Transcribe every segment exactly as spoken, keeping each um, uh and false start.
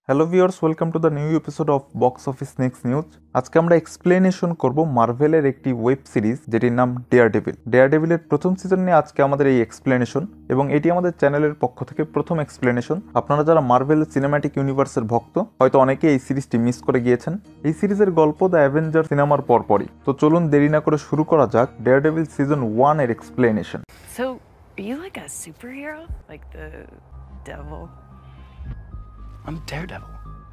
Hello viewers, welcome to the new episode of box office next news. আজকে আমরা explanation করব মার্ভেলের একটি ওয়েব সিরিজ যেটির নাম ডেয়ারডেভিল। ডেয়ারডেভিলের প্রথম সিজন নিয়ে আজকে আমাদের এই এক্সপ্লেনেশন, এবং এটি আমাদের চ্যানেলের পক্ষ থেকে প্রথম এক্সপ্লেনেশন। আপনারা যারা মার্ভেল সিনেম্যাটিক ইউনিভার্সের ভক্ত হয়তো অনেকে এই সিরিজটি মিস করে গিয়েছেন। এই সিরিজের গল্প দ্য অ্যাভেঞ্জার সিনেমার পরপরই। তো চলুন দেরি না করে শুরু করা যাক ডেয়ারডেভিল সিজন ওয়ান এর explanation. So, are you like a superhero? Like the devil? I'm Daredevil.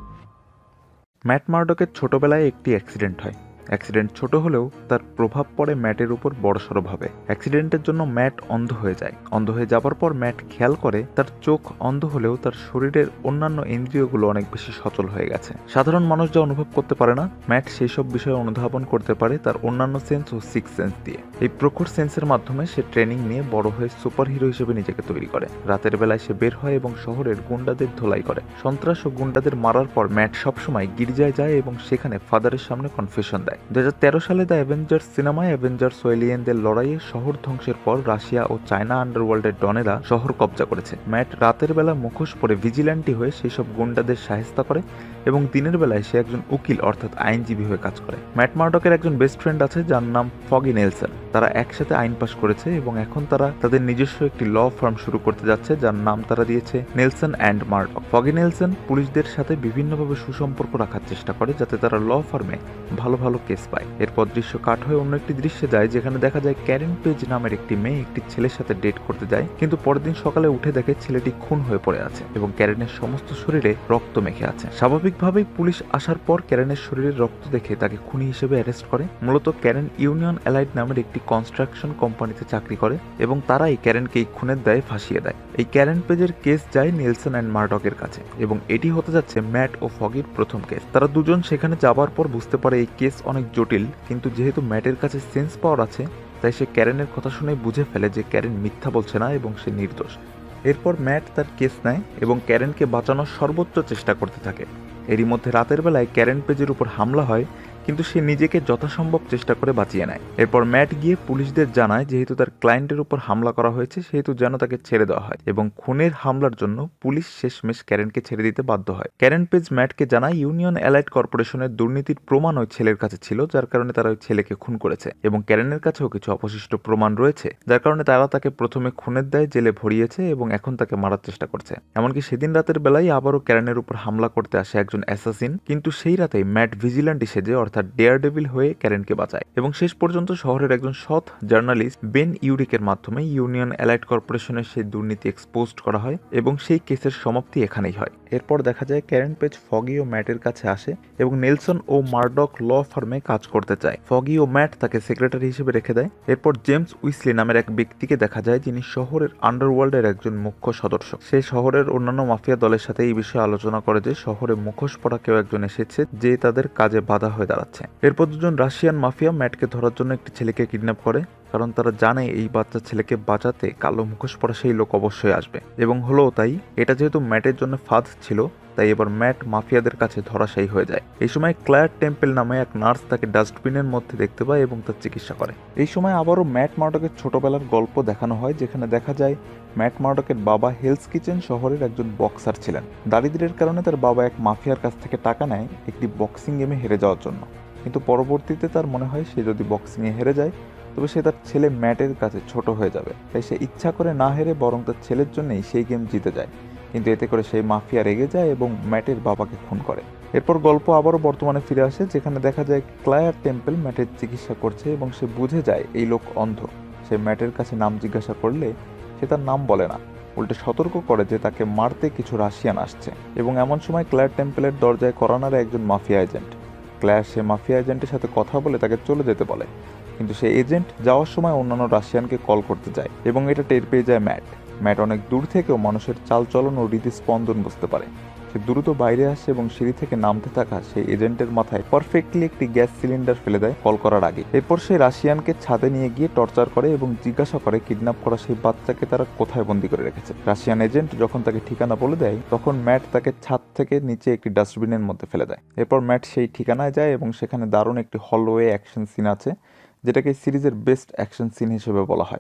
Matt মার্ডকের ছোটবেলায় একটি অ্যাক্সিডেন্ট হয়। অ্যাক্সিডেন্ট ছোট হলেও তার প্রভাব পড়ে ম্যাটের উপর বড়সড়ভাবে। অ্যাক্সিডেন্টের জন্য ম্যাট অন্ধ হয়ে যায়। অন্ধ হয়ে যাবার পর ম্যাট খেয়াল করে তার চোখ অন্ধ হলেও তার শরীরের অন্যান্য ইন্দ্রিয়গুলো অনেক বেশি সচল হয়ে গেছে। সাধারণ মানুষ যা অনুভব করতে পারে না, ম্যাট সেই সব বিষয়ে অনুধাবন করতে পারে তার অন্যান্য সেন্স ও সিক্স সেন্স দিয়ে। এই প্রখর সেন্সের মাধ্যমে সে ট্রেনিং নিয়ে বড় হয়ে সুপার হিরো হিসেবে নিজেকে তৈরি করে। রাতের বেলায় সে বের হয় এবং শহরের গুন্ডাদের ধোলাই করে। সন্ত্রাস ও গুন্ডাদের মারার পর ম্যাট সবসময় গির্জায় যায় এবং সেখানে ফাদারের সামনে কনফেশন দেয়। দু হাজার তেরো সালে দ্য অ্যাভেঞ্জার্স সিনেমায় অ্যাভেঞ্জার্স ও এলিয়েনদের লড়াইয়ে শহর ধ্বংসের পর রাশিয়া ও চায়না আন্ডারওয়ার্ল্ডের ডনেরা শহর কবজা করেছে। ম্যাট রাতের বেলা মুখোশ পরে ভিজিল্যান্টি হয়ে সেই সব গুন্ডাদের সাহায্য করে এবং দিনের বেলায় সে একজন উকিল অর্থাৎ আইনজীবী হয়ে কাজ করে। ম্যাট মার্ডকের একজন বেস্ট ফ্রেন্ড আছে যার নাম ফগি নেলসন। তারা একসাথে আইন পাশ করেছে এবং এখন তারা তাদের নিজস্ব একটি ল ফার্ম শুরু করতে যাচ্ছে যার নাম তারা দিয়েছে Nelson and Murdock. Foggy Nelson পুলিশদের সাথে বিভিন্নভাবে সুসম্পর্ক রাখার চেষ্টা করে যাতে তারা ল ফার্মে ভালো ভালো কেস পায়। এরপর দৃশ্য কাট হয়ে অন্য একটি দৃশ্যে যায় যেখানে দেখা যায় ক্যারেন পেজ নামের একটি মেয়ে একটি ছেলের সাথে ডেট করতে যায়, কিন্তু পরের দিন সকালে উঠে দেখে ছেলেটি খুন হয়ে পড়ে আছে এবং ক্যারেনের সমস্ত শরীরে রক্ত মেখে আছে। স্বাভাবিকভাবেই পুলিশ আসার পর ক্যারেনের শরীরে রক্ত দেখে তাকে খুনি হিসেবে অ্যারেস্ট করে। মূলত ক্যারেন ইউনিয়ন অ্যালাইড নামের একটি কনস্ট্রাকশন কোম্পানিতে চাকরি করে এবং তারাই ক্যারেনকে এই খুনের দায়ে ফাঁসিয়ে দেয়। এই ক্যারেন পেজের কেস যায় নেলসন অ্যান্ড মার্ডকের কাছে এবং এটি হতে যাচ্ছে ম্যাট ও ফগির প্রথম কেস। তারা দুজন সেখানে যাবার পর বুঝতে পারে এই কেস অনেক জটিল, কিন্তু যেহেতু ম্যাটের কাছে সেন্স পাওয়ার আছে তাই সে ক্যারেনের কথা শুনে বুঝে ফেলে যে ক্যারেন মিথ্যা বলছে না এবং সে নির্দোষ। এরপর ম্যাট তার কেস নেয় এবং ক্যারেনকে বাঁচানোর সর্বোচ্চ চেষ্টা করতে থাকে। এরই মধ্যে রাতের বেলায় ক্যারেন পেজের উপর হামলা হয়, কিন্তু সে নিজেকে যথাসম্ভব চেষ্টা করে বাঁচিয়ে নেয়। এরপর ম্যাট গিয়ে পুলিশদের জানায় যেহেতু তার ক্লায়েন্টের উপর হামলা করা হয়েছে সেহেতু যেন তাকে ছেড়ে দেওয়া হয়, এবং খুনের হামলার জন্য পুলিশ শেষমেশ ক্যারেনকে ছেড়ে দিতে বাধ্য হয়। ক্যারেন পেজ ম্যাটকে জানায় ইউনিয়ন অ্যালাইড কর্পোরেশনের দুর্নীতির প্রমাণ ওই ছেলের কাছে ছিল, যার কারণে তারা ওই ছেলেকে খুন করেছে এবং ক্যারেনের কাছেও কিছু অবশিষ্ট প্রমাণ রয়েছে, যার কারণে তারা তাকে প্রথমে খুনের দায়ে জেলে ভরিয়েছে এবং এখন তাকে মারার চেষ্টা করছে। এমনকি সেদিন রাতের বেলায় আবারও ক্যারেনের উপর হামলা করতে আসে একজন অ্যাসাসিন, কিন্তু সেই রাতেই ম্যাট ভিজিল্যান্টি সেজে অর্থাৎ ডেয়ারডেভিল হয়ে ক্যারেনকে বাঁচায় এবং শেষ পর্যন্ত শহরের একজন সৎ জার্নালিস্ট বেন ইউরিকের মাধ্যমে ইউনিয়ন অ্যালাইড কর্পোরেশনের সেই দুর্নীতি এক্সপোজড করা হয় এবং সেই কেসের সমাপ্তি এখানেই হয়। এরপর দেখা যায় ক্যারেন পেজ ফগি ও ম্যাটের কাছে আসে এবং নেলসন ও মার্ডক ল ফার্মে কাজ করতে চায়। ফগি ও ম্যাট তাকে সেক্রেটারি হিসেবে রেখে দেয়। এরপর জেমস উইসলি নামের এক ব্যক্তিকে দেখা যায় যিনি শহরের আন্ডারওয়ার্ল্ডের একজন মুখ্য সদস্য। সে শহরের অন্যান্য মাফিয়া দলের সাথে এই বিষয়ে আলোচনা করে যে শহরে মুখোশ পরা কেউ একজন এসেছে যে তাদের কাজে বাধা হয়ে দাঁড়াচ্ছে। এরপর দুজন রাশিয়ান মাফিয়া ম্যাটকে ধরার জন্য একটি ছেলেকে কিডন্যাপ করে, কারণ তারা জানে এই বাচ্চা ছেলেকে বাঁচাতে কালো মুখোশ পরা সেই লোক অবশ্যই আসবে, এবং হলো তাই। এটা যেহেতু ম্যাটের জন্য ফাঁদ ছিল তাই এবার ম্যাট মাফিয়াদের কাছে ধরাশায়ী হয়ে যায়। এই সময় ক্লায়ার টেম্পল নামে এক নার্স তাকে ডাস্টবিনের মধ্যে দেখতে পায় এবং তার চিকিৎসা করে। এই সময় আবারও ম্যাট মার্ডকের ছোটবেলার গল্প দেখানো হয়, যেখানে দেখা যায় ম্যাট মার্ডকের বাবা হেলস কিচেন শহরের একজন বক্সার ছিলেন। দারিদ্র্যের কারণে তার বাবা এক মাফিয়ার কাছ থেকে টাকা নেয় একটি বক্সিং গেমে হেরে যাওয়ার জন্য, কিন্তু পরবর্তীতে তার মনে হয় সে যদি বক্সিংয়ে হেরে যায় তবে সে তার ছেলে ম্যাটের কাছে ছোট হয়ে যাবে, তাই সে ইচ্ছা করে না হেরে বরং তার ছেলের জন্যই সেই গেম জিতে যায়। কিন্তু এতে করে সেই মাফিয়া রেগে যায় এবং ম্যাটের বাবাকে খুন করে। এরপর গল্প আবারও বর্তমানে ফিরে আসে, যেখানে দেখা যায় ক্লায়ার টেম্পল ম্যাটের চিকিৎসা করছে এবং সে বুঝে যায় এই লোক অন্ধ। সে ম্যাটের কাছে নাম জিজ্ঞাসা করলে সে তার নাম বলে না, উল্টে সতর্ক করে যে তাকে মারতে কিছু রাশিয়ান আসছে। এবং এমন সময় ক্লায়ার টেম্পলের দরজায় করানারে একজন মাফিয়া এজেন্ট। ক্লায়ার সে মাফিয়া এজেন্টের সাথে কথা বলে তাকে চলে যেতে বলে, কিন্তু সে এজেন্ট যাওয়ার সময় অন্যান্য রাশিয়ানকে কল করতে যায় এবং এটা টের পেয়ে যায় ম্যাট। ম্যাট অনেক দূর থেকেও মানুষের চালচলন ও হৃদস্পন্দন বুঝতে পারে। সে দ্রুত বাইরে আসে এবং সিঁড়ি থেকে নামতে থাকা সেই এজেন্টের মাথায় পারফেক্টলি একটি গ্যাস সিলিন্ডার ফেলে দেয় কল করার আগে। এরপর সে রাশিয়ানকে ছাদে নিয়ে গিয়ে টর্চার করে এবং জিজ্ঞাসা করে কিডন্যাপ করা সেই বাচ্চাকে তারা কোথায় বন্দি করে রেখেছে। রাশিয়ান এজেন্ট যখন তাকে ঠিকানা বলে দেয় তখন ম্যাট তাকে ছাদ থেকে নিচে একটি ডাস্টবিনের মধ্যে ফেলে দেয়। এরপর ম্যাট সেই ঠিকানায় যায় এবং সেখানে দারুণ একটি হলওয়ে অ্যাকশন সিন আছে, যেটাকে সিরিজের বেস্ট অ্যাকশন সিন হিসেবে বলা হয়।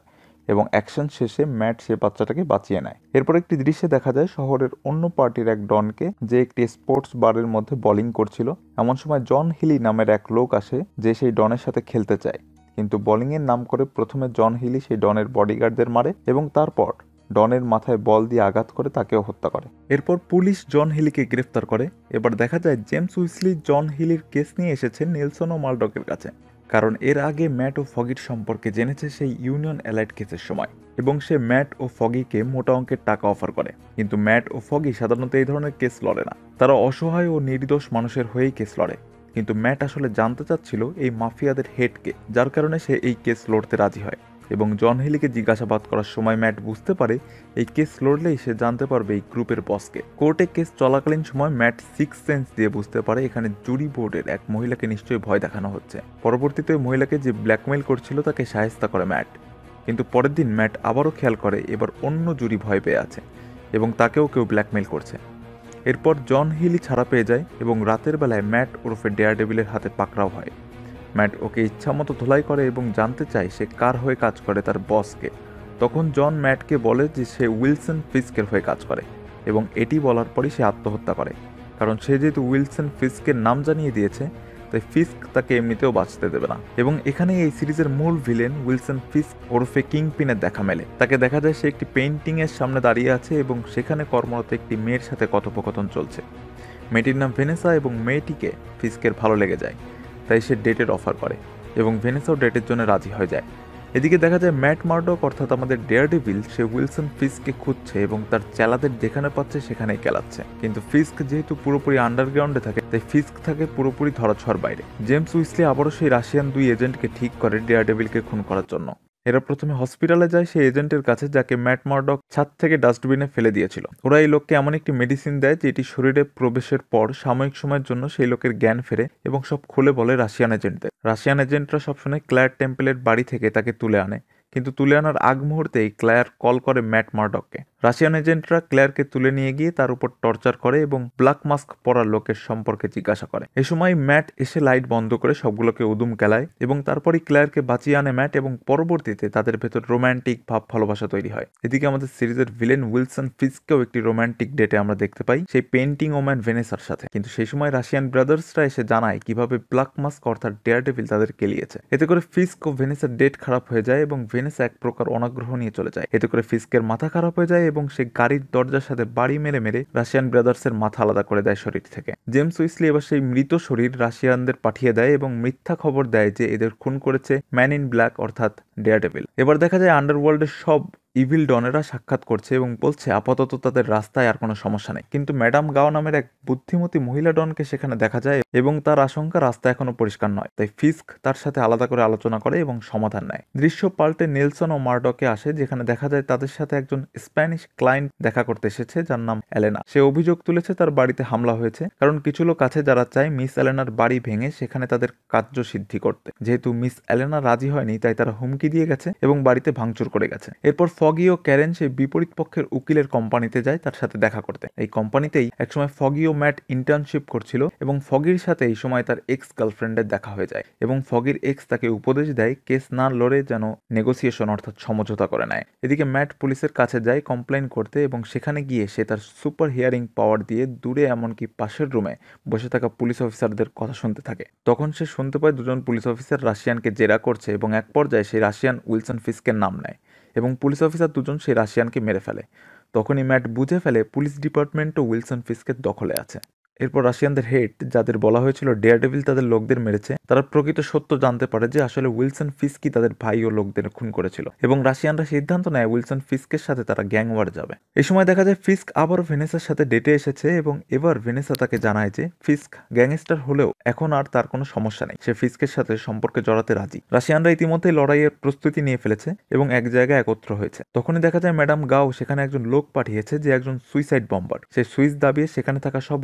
এবং অ্যাকশন শেষে ম্যাট সে বাচ্চাটাকে বাঁচিয়ে নেয়। এরপর একটি দৃশ্যে দেখা যায় শহরের অন্য পার্টির এক ডনকে, যে একটি স্পোর্টস বারের মধ্যে বোলিং করছিল। এমন সময় জন হিলি নামের এক লোক আসে, যে সেই ডনের সাথে খেলতে চায়, কিন্তু বোলিংয়ের নাম করে প্রথমে জন হিলি সেই ডনের বডিগার্ডদের মারে এবং তারপর ডনের মাথায় বল দিয়ে আঘাত করে তাকেও হত্যা করে। এরপর পুলিশ জন হিলিকে গ্রেফতার করে। এবার দেখা যায় জেমস উইসলি জন হিলির কেস নিয়ে এসেছে নেলসন ও মালডকের কাছে, কারণ এর আগে ম্যাট ও ফগির সম্পর্কে জেনেছে সেই ইউনিয়ন অ্যালাইড কেসের সময়, এবং সে ম্যাট ও ফগিকে মোটা অঙ্কের টাকা অফার করে। কিন্তু ম্যাট ও ফগি সাধারণত এই ধরনের কেস লড়ে না, তারা অসহায় ও নির্দোষ মানুষের হয়েই কেস লড়ে। কিন্তু ম্যাট আসলে জানতে চাচ্ছিল এই মাফিয়াদের হেডকে, যার কারণে সে এই কেস লড়তে রাজি হয়। এবং জন হিলিকে জিজ্ঞাসাবাদ করার সময় ম্যাট বুঝতে পারে এই কেস লড়লেই সে জানতে পারবে এই গ্রুপের বসকে। কোর্টে কেস চলাকালীন সময় ম্যাট সিক্স সেন্স দিয়ে বুঝতে পারে এখানে জুরি বোর্ডের এক মহিলাকে নিশ্চয়ই ভয় দেখানো হচ্ছে। পরবর্তীতে ওই মহিলাকে যে ব্ল্যাকমেইল করছিল তাকে সাহায্য করে ম্যাট। কিন্তু পরের দিন ম্যাট আবারও খেয়াল করে এবার অন্য জুরি ভয় পেয়ে আছে এবং তাকেও কেউ ব্ল্যাকমেইল করছে। এরপর জন হিলি ছাড়া পেয়ে যায় এবং রাতের বেলায় ম্যাট ওরফে ডেয়ারডেভিলের হাতে পাকড়াও হয়। ম্যাট ওকে ইচ্ছামতো ধোলাই করে এবং জানতে চায় সে কার হয়ে কাজ করে, তার বসকে। তখন জন ম্যাটকে বলে যে সে উইলসন ফিস্কের হয়ে কাজ করে, এবং এটি বলার পরই সে আত্মহত্যা করে, কারণ সে যেহেতু উইলসন ফিস্কের নাম জানিয়ে দিয়েছে তাই ফিস্ক তাকে এমনিতেও বাঁচতে দেবে না। এবং এখানে এই সিরিজের মূল ভিলেন উইলসন ফিস্ক ওরফে কিং পিনের দেখা মেলে। তাকে দেখা যায় সে একটি পেইন্টিং এর সামনে দাঁড়িয়ে আছে এবং সেখানে কর্মরত একটি মেয়ের সাথে কথোপকথন চলছে। মেয়েটির নাম ভেনেসা এবং মেয়েটিকে ফিস্কের ভালো লেগে যায়, তাই সে ডেটের অফার করে এবং ভেনেসাও ডেটের জন্য রাজি হয়ে যায়। এদিকে দেখা যায় ম্যাট মার্ডক অর্থাৎ আমাদের ডেয়ারডেভিল সে উইলসন ফিস্ককে খুঁজছে এবং তার চেলাদের যেখানে পাচ্ছে সেখানেই কেলাচ্ছে। কিন্তু ফিস্ক যেহেতু পুরোপুরি আন্ডারগ্রাউন্ডে থাকে তাই ফিস্ক থাকে পুরোপুরি ধরাছোঁয়ার বাইরে। জেমস উইসলি আবারও সেই রাশিয়ান দুই এজেন্টকে ঠিক করে ডেয়ারডেভিলকে খুন করার জন্য। এরা প্রথমে হসপিটালে যায় সেই এজেন্টের কাছে যাকে ম্যাট মার্ডক ছাদ থেকে ডাস্টবিনে ফেলে দিয়েছিল। ওরা এই লোককে এমন একটি মেডিসিন দেয় যেটি শরীরে প্রবেশের পর সাময়িক সময়ের জন্য সেই লোকের জ্ঞান ফেরে এবং সব খুলে বলে রাশিয়ান এজেন্টদের। রাশিয়ান এজেন্টরা সবসময় ক্লায়ার টেম্পলের বাড়ি থেকে তাকে তুলে আনে, কিন্তু তুলে আনার আগ মুহূর্তেই ক্লায়ার কল করে ম্যাট মার্ডককে। রাশিয়ান এজেন্টরা ক্লায়ারকে তুলে নিয়ে গিয়ে তার উপর টর্চার করে এবং ব্ল্যাক মাস্ক পরা লোকের সম্পর্কে জিজ্ঞাসা করে। এ সময় ম্যাট এসে লাইট বন্ধ করে সবগুলোকে উদুম কেলায় এবং তারপরই ক্লায়ারকে বাঁচিয়ে আনে ম্যাট, এবং পরবর্তীতে তাদের ভেতর রোম্যান্টিক ভাব ভালোবাসা তৈরি হয়। এদিকে আমাদের সিরিজের ভিলেন উইলসন ফিস্ককেও একটি রোম্যান্টিক ডেটে আমরা দেখতে পাই সেই পেইন্টিং ওম্যান ভেনেসার সাথে। কিন্তু সেই সময় রাশিয়ান ব্রাদার্সরা এসে জানায় কিভাবে ব্ল্যাক মাস্ক অর্থাৎ ডেয়ারডেভিল তাদের কেলিয়েছে। এতে করে ফিস্ক ও ভেনেসার ডেট খারাপ হয়ে যায় এবং ভেনেসা এক প্রকার অনাগ্রহ নিয়ে চলে যায়। এতে করে ফিস্কের মাথা খারাপ হয়ে যায় এবং সে গাড়ির দরজার সাথে বাড়ি মেরে মেরে রাশিয়ান ব্রাদার্সের মাথা আলাদা করে দেয় শরীর থেকে। জেমস উইসলি এবার সেই মৃত শরীর রাশিয়ানদের পাঠিয়ে দেয় এবং মিথ্যা খবর দেয় যে এদের খুন করেছে ম্যান ইন ব্ল্যাক অর্থাৎ ডেয়ারডেভিল। এবার দেখা যায় আন্ডারওয়ার্ল্ডের সব ইভিল ডনেরা সাক্ষাৎ করছে এবং বলছে আপাতত তাদের রাস্তায় আর কোনো সমস্যা নেই। কিন্তু ম্যাডাম গাও নামের এক বুদ্ধিমতী মহিলা ডনকে সেখানে দেখা যায় এবং তার আশঙ্কা রাস্তা এখনো পরিষ্কার নয়, তাই ফিস্ক তার সাথে আলাদা করে আলোচনা করে এবং সমাধান নেয়। দৃশ্য পাল্টে নেলসন ও মার্ডকে আসে, যেখানে দেখা যায় তাদের সাথে একজন স্প্যানিশ ক্লায়েন্ট দেখা করতে এসেছে যার নাম এলেনা। সে অভিযোগ তুলেছে তার বাড়িতে হামলা হয়েছে, কারণ কিছু লোক আছে যারা চায় মিস এলেনার বাড়ি ভেঙে সেখানে তাদের কার্য সিদ্ধি করতে। যেহেতু মিস এলেনা রাজি হয়নি তাই তারা হুমকি দিয়ে গেছে এবং বাড়িতে ভাঙচুর করে গেছে। এরপর ফগি ও ক্যারেন সেই বিপরীত পক্ষের উকিলের কোম্পানিতে যায় তার সাথে দেখা করতে। এই কোম্পানিতেই একসময় ফগি ও ম্যাট ইন্টার্নশিপ করছিল এবং ফগির সাথে এই সময় তার এক্স গার্লফ্রেন্ডের দেখা হয়ে যায় এবং ফগির এক্স তাকে উপদেশ দেয় কেস না লড়ে যেন নেগোসিয়েশন অর্থাৎ সমঝোতা করে নেয়। এদিকে ম্যাট পুলিশের কাছে যায় কমপ্লেন করতে এবং সেখানে গিয়ে সে তার সুপার হিয়ারিং পাওয়ার দিয়ে দূরে এমনকি পাশের রুমে বসে থাকা পুলিশ অফিসারদের কথা শুনতে থাকে। তখন সে শুনতে পায় দুজন পুলিশ অফিসার রাশিয়ানকে জেরা করছে এবং এক পর্যায়ে সেই রাশিয়ান উইলসন ফিস্কের নাম নেয় এবং পুলিশ অফিসার দুজন সেই রাশিয়ানকে মেরে ফেলে। তখনই ম্যাট বুঝে ফেলে পুলিশ ডিপার্টমেন্টও উইলসন ফিস্কের দখলে আছে। এরপর রাশিয়ানদের হেড যাদের বলা হয়েছিল ডেয়ারডেভিল তাদের লোকদের মেরেছে, তারা প্রকৃত সত্য জানতে পারে যে আসলে উইলসন ফিস্কই তাদের ভাই ও লোকদের খুন করেছিল এবং রাশিয়ানরা সিদ্ধান্ত নেয় উইলসন ফিস্কের সাথে তারা গ্যাং ওয়ার যাবে। এই সময় দেখা যায় ফিস্ক আবারও ভেনেসার সাথে ডেটে এসেছে এবং এবার ভেনেসা তাকে জানায় যে ফিস্ক গ্যাংস্টার হলেও এখন আর তার কোনো সমস্যা নেই, সে ফিস্কের সাথে সম্পর্কে জড়াতে রাজি। রাশিয়ানরা ইতিমধ্যেই লড়াইয়ের প্রস্তুতি নিয়ে ফেলেছে এবং এক জায়গায় একত্র হয়েছে। তখনই দেখা যায় ম্যাডাম গাও সেখানে একজন লোক পাঠিয়েছে যে একজন সুইসাইড বম্বার। সে সুইচ দাবিয়ে সেখানে থাকা সব রাশিয়ানদের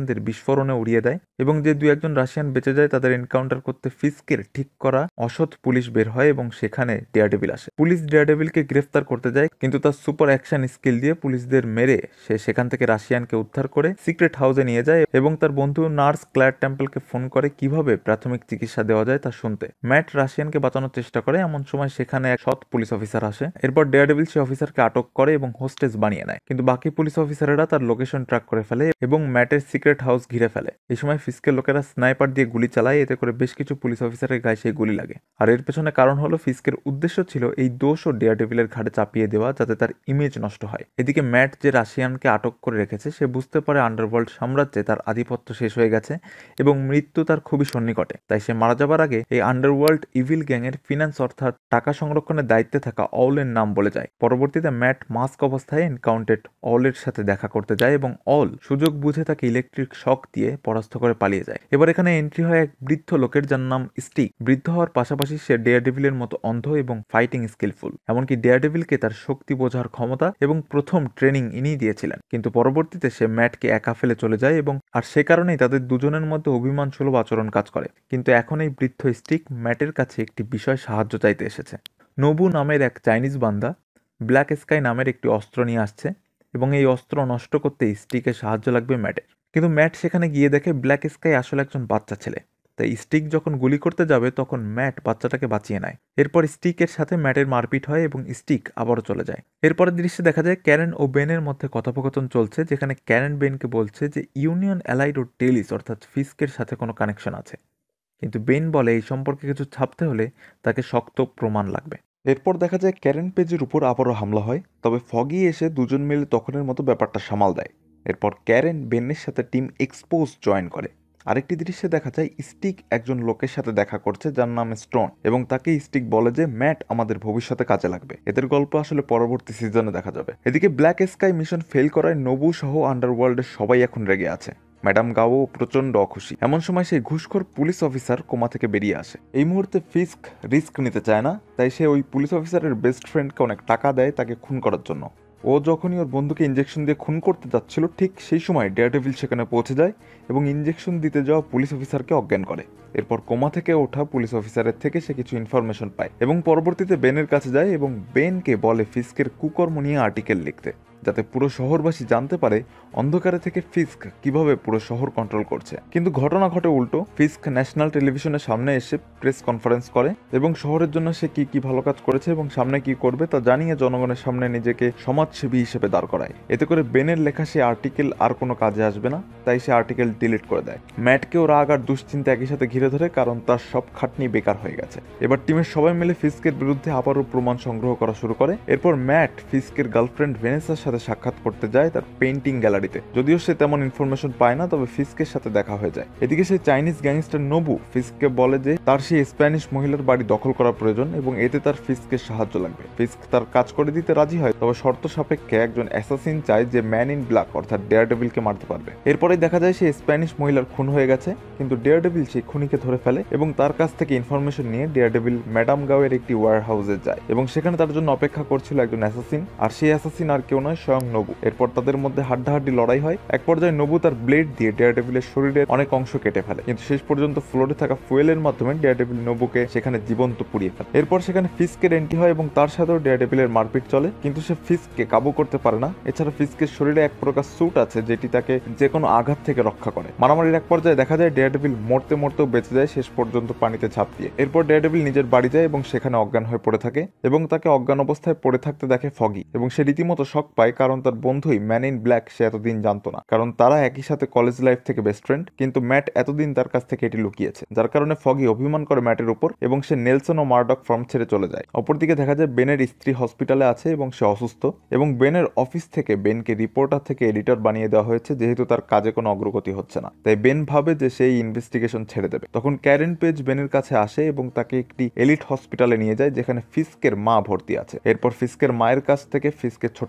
রাশিয়ানদের বিস্ফোরণে উড়িয়ে দেয় এবং যে দুই একজন রাশিয়ান বেঁচে যায় তাদের এনকাউন্টার করতে ফিস্কের ঠিক করা অসৎ পুলিশ বের হয় এবং সেখানে ডেয়ারডেভিল আসে। পুলিশ ডেয়ারডেভিলকে গ্রেফতার করতে যায়, কিন্তু তার সুপার অ্যাকশন স্কিল দিয়ে পুলিশদের মেরে সে সেখান থেকে রাশিয়ানকে উদ্ধার করে সিক্রেট হাউসে নিয়ে যায় এবং তার বন্ধু নার্স ক্ল্যার টেম্পলকে ফোন করে কিভাবে প্রাথমিক চিকিৎসা দেওয়া যায় তা শুনতে। ম্যাট রাশিয়ানকে বাঁচানোর চেষ্টা করে, এমন সময় সেখানে এক সৎ পুলিশ অফিসার আসে। এরপর ডেয়ারডেভিল সে অফিসারকে আটক করে এবং হোস্টেজ বানিয়ে নেয়, কিন্তু বাকি পুলিশ অফিসারেরা তার লোকেশন ট্র্যাক করে ফেলে এবং ম্যাটের সিক্রেট হাউস ঘিরে ফেলে। এই সময় ফিস্কের লোকেরা স্নাইপার দিয়ে গুলি চালায়, এতে করে বেশ কিছু পুলিশ অফিসারের গায়ে সেই গুলি লাগে। আর এর পেছনে কারণ হলো ফিস্কের উদ্দেশ্য ছিল এই দোষ ও ডেয়ারডেভিলের ঘাড়ে চাপিয়ে দেওয়া যাতে তার ইমেজ নষ্ট হয়। এদিকে ম্যাট যে রাশিয়ানকে আটক করে রেখেছে সে বুঝতে পারে আন্ডারওয়ার্ল্ড সাম্রাজ্যে তার আধিপত্য শেষ হয়ে গেছে এবং মৃত্যু তার খুবই সন্নিকটে। তাই সে মারা যাবার আগে এই আন্ডারওয়ার্ল্ড ইভিল গ্যাংয়ের ফিনান্স অর্থাৎ টাকা সংরক্ষণের দায়িত্বে থাকা অলের নাম বলে যায়। পরবর্তীতে ম্যাট মাস্ক অবস্থায় এনকাউন্টেড অলের সাথে দেখা করতে যায় এবং অল সুযোগ বুঝে তাকে ইলেকট্রিক শক দিয়ে পরাস্ত করে পালিয়ে যায়। এবার এখানে এন্ট্রি হয় এক বৃদ্ধ লোকের যার নাম স্টিক। বৃদ্ধ হওয়ার পাশাপাশি সে ডেয়ারডেভিলের মতো অন্ধ এবং ফাইটিং স্কিলফুল, এমনকি ডেয়ারডেভিলকে তার শক্তি বোঝার ক্ষমতা এবং প্রথম ট্রেনিং ইনি দিয়েছিলেন। কিন্তু পরবর্তীতে সে ম্যাটকে একা ফেলে চলে যায় এবং আর সে কারণেই তাদের দুজনের মধ্যে অভিমান সুলভ আচরণ কাজ করে। কিন্তু এখন এই বৃদ্ধ স্টিক ম্যাটের কাছে একটি বিষয় সাহায্য চাইতে এসেছে। নবু নামের এক চাইনিজ বান্দা ব্ল্যাক স্কাই নামের একটি অস্ত্র নিয়ে আসছে এবং এই অস্ত্র নষ্ট করতে স্টিকের সাহায্য লাগবে ম্যাটের। কিন্তু ম্যাট সেখানে গিয়ে দেখে ব্ল্যাক স্কাই আসলে একজন বাচ্চা ছেলে। তাই স্টিক যখন গুলি করতে যাবে তখন ম্যাট বাচ্চাটাকে বাঁচিয়ে নেয়। এরপর স্টিকের সাথে ম্যাটের মারপিট হয় এবং স্টিক আবারও চলে যায়। এরপরের দৃশ্যে দেখা যায় ক্যারেন ও বেনের মধ্যে কথোপকথন চলছে, যেখানে ক্যারেন বেনকে বলছে যে ইউনিয়ন অ্যালাইড ও টেলিস অর্থাৎ ফিস্কের সাথে কোনো কানেকশন আছে, কিন্তু বেন বলে এই সম্পর্কে কিছু ছাপতে হলে তাকে শক্ত প্রমাণ লাগবে। এরপর দেখা যায় ক্যারেন পেজের উপর আবারও হামলা হয়, তবে ফগি এসে দুজন মিলে তখনের মতো ব্যাপারটা সামাল দেয়। এরপর ক্যারেন বেনের সাথে টিম এক্সপোজ জয়েন করে। আরেকটি দৃশ্যে দেখা যায় স্টিক একজন লোকের সাথে দেখা করছে যার নাম স্টোন এবং তাকে স্টিক বলে যে ম্যাট আমাদের ভবিষ্যতে কাজে লাগবে। এদের গল্প আসলে পরবর্তী সিজনে দেখা যাবে। এদিকে ব্ল্যাক স্কাই মিশন ফেল করায় নবু সহ আন্ডারওয়ার্ল্ডের সবাই এখন রেগে আছে। ম্যাডাম গাও প্রচন্ড অখুশি। এমন সময় সেই ঘুষখোর পুলিশ অফিসার কোমা থেকে বেরিয়ে আসে। এই মুহূর্তে ফিস্ক রিস্ক নিতে চায় না, তাই সে ওই পুলিশ অফিসারের বেস্ট ফ্রেন্ডকে অনেক টাকা দেয় তাকে খুন করার জন্য। ও যখনই ওর বন্ধুকে ইঞ্জেকশন দিয়ে খুন করতে যাচ্ছিল ঠিক সেই সময় ডেয়ারডেভিল সেখানে পৌঁছে যায় এবং ইঞ্জেকশন দিতে যাওয়া পুলিশ অফিসারকে অজ্ঞান করে। এরপর কোমা থেকে ওঠা পুলিশ অফিসারের থেকে সে কিছু ইনফরমেশন পায় এবং পরবর্তীতে বেনের কাছে যায় এবং বেনকে বলে ফিস্কের কুকর্ম নিয়ে আর্টিকেল লিখতে, যাতে পুরো শহরবাসী জানতে পারে অন্ধকারে থেকে ফিস্ক কিভাবে পুরো শহর কন্ট্রোল করছে। কিন্তু ঘটনা ঘটে উল্টো। ফিস্ক ন্যাশনাল টেলিভিশনের সামনে এসে প্রেস কনফারেন্স করে এবং শহরের জন্য সে কি কি ভালো কাজ করেছে এবং সামনে কি করবে তা জানিয়ে জনগণের সামনে নিজেকে সমাজসেবী হিসেবে দাঁড় করায়। এতে করে বেনের লেখা সে আর্টিকেল আর কোনো কাজে আসবে না, তাই সে আর্টিকেল ডিলিট করে দেয়। ম্যাটকেও রাগ আর দুশ্চিন্তা একই সাথে ঘিরে ধরে, কারণ তার সব খাটনি বেকার হয়ে গেছে। এবার টিমের সবাই মিলে ফিস্কের বিরুদ্ধে আবারও প্রমাণ সংগ্রহ করা শুরু করে। এরপর ম্যাট ফিস্কের গার্লফ্রেন্ড ভেনেসার সাথে সাক্ষাৎ করতে যায় তার পেইন্টিং গ্যালারিতে। যদিও সে তেমন ইনফরমেশন পায় না, তবে ফিস্কের সাথে দেখা হয়ে যায়। এদিকে সেই চাইনিজ গ্যাংস্টার নবু ফিস্ককে বলে যে তার সেই স্প্যানিশ মহিলার বাড়ি দখল করা প্রয়োজন এবং এতে তার ফিস্কের সাহায্য লাগবে। ফিস্ক তার কাজ করে দিতে রাজি হয়, তবে শর্ত সাপেক্ষে একজন অ্যাসাসিন চায় যে ম্যান ইন ব্ল্যাক অর্থাৎ ডেয়ারডেভিলকে মারতে পারবে। এরপরে দেখা যায় সেই স্প্যানিশ মহিলার খুন হয়ে গেছে, কিন্তু ডেয়ারডেভিল সেই খুনিকে ধরে ফেলে এবং তার কাছ থেকে ইনফরমেশন নিয়ে ডেয়ারডেভিল ম্যাডাম গাওয়ের একটি ওয়্যার হাউসে যায় এবং সেখানে তার জন্য অপেক্ষা করছিল একজন অ্যাসাসিন, আর সেই অ্যাসাসিন আর কেউ নয় স্বয়ং নবু। এরপর তাদের মধ্যে হাড্ডাহাড্ডি লড়াই হয়। এক পর্যায়ে নবু তার ব্লেড দিয়ে ডেয়ারডেভিলের শরীরের অনেক অংশ কেটে ফেলে, কিন্তু শেষ পর্যন্ত ফ্লোরে থাকা ফুয়েলের মাধ্যমে ডেয়ারডেভিল নবুকে সেখানে জীবন্ত পুড়িয়ে ফেলে। এরপর সেখানে ফিস্কের এন্ট্রি হয় এবং তার সাথেও ডেয়ারডেভিলের মারপিট চলে, কিন্তু সে ফিস্ককে কাবু করতে পারে না। এছাড়া ফিস্কের শরীরে এক প্রকার স্যুট আছে যেটি তাকে যে কোনো আঘাত থেকে রক্ষা করে। মারামারির এক পর্যায়ে দেখা যায় ডেয়ারডেভিল মরতে মরতেও বেঁচে যায় শেষ পর্যন্ত পানিতে ঝাঁপ দিয়ে। এরপর ডেয়ারডেভিল নিজের বাড়ি যায় এবং সেখানে অজ্ঞান হয়ে পড়ে থাকে এবং তাকে অজ্ঞান অবস্থায় পড়ে থাকতে দেখে ফগি এবং সে রীতিমতো শক পায়, কারণ তার বন্ধুই ম্যান ইন ব্ল্যাক সে এতদিন জানতো না, কারণ তারা একই সাথে কলেজ লাইফ থেকে বেস্ট ফ্রেন্ড, কিন্তু ম্যাট এতদিন তার কাছ থেকে এটি লুকিয়েছে, যার কারণে ফগি অভিমান করে ম্যাটের উপর এবং সে নেলসন ও মার্ডক ফার্ম ছেড়ে চলে যায়। অপরদিকে দেখা যায় বেনের স্ত্রী হসপিটালে আছে এবং সে অসুস্থ এবং বেনের অফিস থেকে বেনকে রিপোর্টার থেকে এডিটর বানিয়ে দেওয়া হয়েছে, যেহেতু তার কাজে কোনো অগ্রগতি হচ্ছে না। তাই বেন ভাবে যে সেই ইনভেস্টিগেশন ছেড়ে দেবে। তখন ক্যারেন পেজ বেনের কাছে আসে এবং তাকে একটি এলিট হসপিটালে নিয়ে যায় যেখানে ফিস্কের মা ভর্তি আছে। এরপর ফিস্কের মায়ের কাছ থেকে ফিস্কের ছোটবেলা সম্পর্কে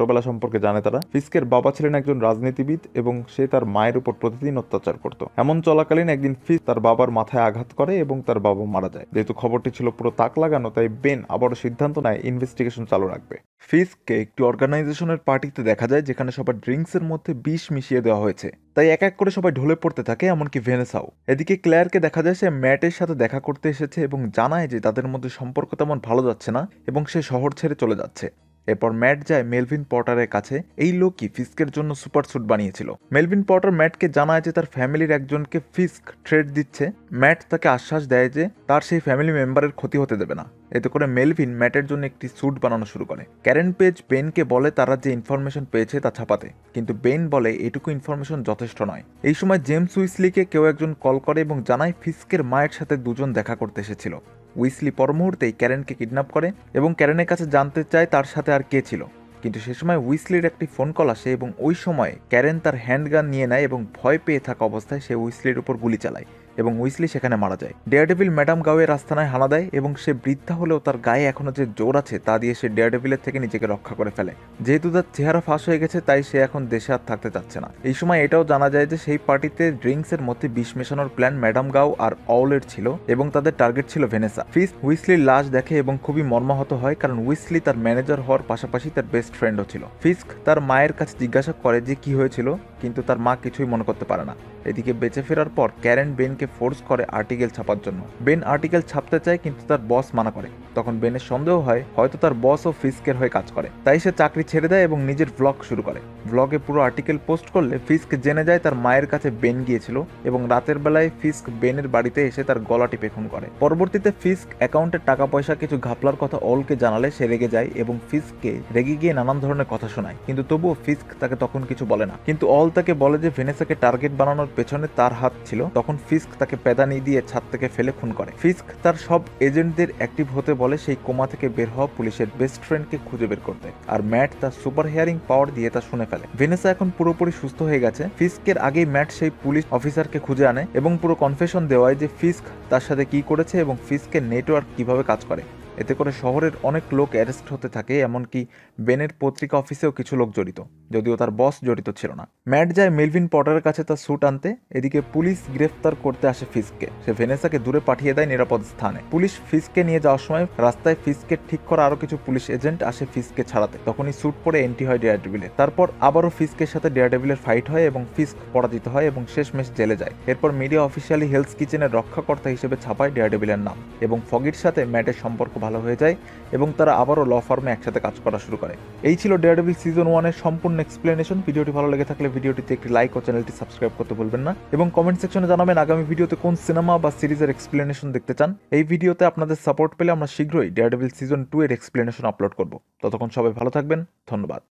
সম্পর্কে জানে তারা। ফিস্কের বাবা ছিলেন একজন রাজনীতিবিদ এবং সে তার মায়ের উপর প্রতিদিন অত্যাচার করত। এমন চলাকালীন একদিন ফিস্ক তার বাবার মাথায় আঘাত করে এবং তার বাবা মারা যায়। যেহেতু খবরটি ছিল পুরো তাক লাগানো, তাই বেন আবারও সিদ্ধান্ত নেয় ইনভেস্টিগেশন চালু রাখবে। ফিস্ককে একটি অর্গানাইজেশনের পার্টিতে দেখা যায় যেখানে সবার ড্রিঙ্কসের মধ্যে বিষ মিশিয়ে দেওয়া হয়েছে, তাই এক এক করে সবাই ঢলে পড়তে থাকে, এমনকি ভেনেসাও। এদিকে ক্লেয়ারকে দেখা যায় সে ম্যাটের সাথে দেখা করতে এসেছে এবং জানায় যে তাদের মধ্যে সম্পর্ক তেমন ভালো যাচ্ছে না এবং সে শহর ছেড়ে চলে যাচ্ছে। এরপর ম্যাট যায় মেলভিন পটারের কাছে। এই লোকই ফিস্কের জন্য সুপার স্যুট বানিয়েছিল। মেলভিন পটার ম্যাটকে জানায় যে তার ফ্যামিলির একজনকে ফিস্ক থ্রেট দিচ্ছে। ম্যাট তাকে আশ্বাস দেয় যে তার সেই ফ্যামিলি মেম্বারের ক্ষতি হতে দেবে না। এতে করে মেলভিন ম্যাটের জন্য একটি স্যুট বানানো শুরু করে। ক্যারেন পেজ বেনকে বলে তারা যে ইনফরমেশন পেয়েছে তা ছাপাতে, কিন্তু বেন বলে এটুকু ইনফরমেশন যথেষ্ট নয়। এই সময় জেমস উইসলিকে কেউ একজন কল করে এবং জানায় ফিস্কের মায়ের সাথে দুজন দেখা করতে এসেছিল। উইসলি পর মুহূর্তেই ক্যারেনকে কিডন্যাপ করে এবং ক্যারেনের কাছে জানতে চায় তার সাথে আর কে ছিল, কিন্তু সে সময় উইসলির একটি ফোন কল আসে এবং ওই সময় ক্যারেন তার হ্যান্ডগান নিয়ে নেয় এবং ভয় পেয়ে থাকা অবস্থায় সে উইসলির উপর গুলি চালায় এবং উইসলি সেখানে মারা যায়। ডেয়ারডেভিল ম্যাডাম গাওয়ের আস্তানায় হানা দেয় এবং সে বৃদ্ধা হলেও তার গায়ে এখনো যে জোর আছে তা দিয়ে সে ডেয়ারডেভিলের থেকে নিজেকে রক্ষা করে ফেলে। যেহেতু তার চেহারা ফাঁস হয়ে গেছে তাই সে এখন দেশে আর থাকতে চাচ্ছে না। এই সময় এটাও জানা যায় যে সেই পার্টিতে ড্রিঙ্কসের মধ্যে বিষ মেশানোর প্ল্যান ম্যাডাম গাও আর অউলের ছিল এবং তাদের টার্গেট ছিল ভেনেসা। ফিস্ক উইসলির লাশ দেখে এবং খুবই মর্মাহত হয়, কারণ উইসলি তার ম্যানেজার হওয়ার পাশাপাশি তার বেস্ট ফ্রেন্ডও ছিল। ফিস্ক তার মায়ের কাছে জিজ্ঞাসা করে যে কি হয়েছিল, কিন্তু তার মা কিছুই মনে করতে পারে না। এদিকে বেঁচে ফেরার পর ক্যারেন বেনকে ফোর্স করে আর্টিকেল ছাপার জন্য। বেন আর্টিকেল ছাপতে চায় কিন্তু তার বস মানা করে। তখন বেনের সন্দেহ হয় হয়তো তার বস ও ফিস্কের হয়ে কাজ করে, তাই সে চাকরি ছেড়ে দেয় এবং নিজের ভ্লগ শুরু করে। ভ্লগে পুরো আর্টিকেল পোস্ট করলে ফিস্ক জেনে যায় তার মায়ের কাছে বেন গিয়েছিল এবং রাতের বেলায় ফিস্ক বেনের বাড়িতে এসে তার গলা টিপে খুন করে। পরবর্তীতে ফিস্ক অ্যাকাউন্টের টাকা পয়সা কিছু ঘাপলার কথা অলকে জানালে সে রেগে যায় এবং ফিস্ককে রেগে গিয়ে নানান ধরনের কথা শোনায়, কিন্তু তবুও ফিস্ক তাকে তখন কিছু বলে না। কিন্তু অল তাকে বলে যে ভেনেসাকে টার্গেট বানানোর পেছনে তার হাত ছিল। তখন ফিস্ক তাকে পেদানি দিয়ে ছাদ থেকে ফেলে খুন করে। ফিস্ক তার সব এজেন্টদের অ্যাক্টিভ হতে বলে সেই কোমা থেকে বের হওয়া পুলিশের বেস্ট ফ্রেন্ডকে খুঁজে বের করতে, আর ম্যাট তার সুপার হিয়ারিং পাওয়ার দিয়ে তা শুনে ফেলে। ভেনেসা এখন পুরোপুরি সুস্থ হয়ে গেছে। ফিস্কের আগেই ম্যাট সেই পুলিশ অফিসারকে খুঁজে আনে এবং পুরো কনফেশন দেওয়ায় যে ফিস্ক তার সাথে কি করেছে এবং ফিস্কের নেটওয়ার্ক কিভাবে কাজ করে। এতে করে শহরের অনেক লোক অ্যারেস্ট হতে থাকে, এমনকি বেনের পত্রিকা অফিসেও কিছু লোক জড়িত, যদিও তার বস জড়িত ছিল না। ম্যাট যায় মেলভিন পটারের কাছে তার স্যুট আনতে। এদিকে পুলিশ গ্রেফতার করতে আসে ফিস্ককে। সে ভেনেসাকে দূরে পাঠিয়ে দেয় নিরাপদ স্থানে। পুলিশ ফিস্ককে নিয়ে যাওয়ার সময় রাস্তায় ফিস্ককে ঠিক করা আরো কিছু পুলিশ এজেন্ট আসে ফিস্ককে ছাড়াতে। তখনই স্যুট পরে এন্ট্রি হয় ডেয়ারডেভিলের। তারপর আবারও ফিস্কের সাথে ডেয়ারডেভিলের ফাইট হয় এবং ফিস্ক পরাজিত হয় এবং শেষমেশ জেলে যায়। এরপর মিডিয়া অফিসিয়ালি হেলস কিচেনের রক্ষাকর্তা হিসেবে ছাপায় ডেয়ারডেভিলের নাম এবং ফগির সাথে ম্যাটের সম্পর্ক ভালো হয়ে যায় এবং তারা আবারও ল ফার্মে একসাথে কাজ করা শুরু করে। এই ছিল ডেয়ারডেভিল সিজন ওয়ানের সম্পূর্ণ এক্সপ্লেনেশন। ভিডিওটি ভালো লেগে থাকলে ভিডিওটিতে একটি লাইক ও চ্যানেলটি সাবস্ক্রাইব করতে ভুলবেন না এবং কমেন্ট সেকশনে জানাবেন আগামী ভিডিওতে কোন সিনেমা বা সিরিজের এক্সপ্লেনেশন দেখতে চান। এই ভিডিওতে আপনাদের সাপোর্ট পেলে আমরা শীঘ্রই ডেয়ারডেভিল সিজন টু এর এক্সপ্লেনেশন আপলোড করব। ততক্ষণ সবাই ভালো থাকবেন, ধন্যবাদ।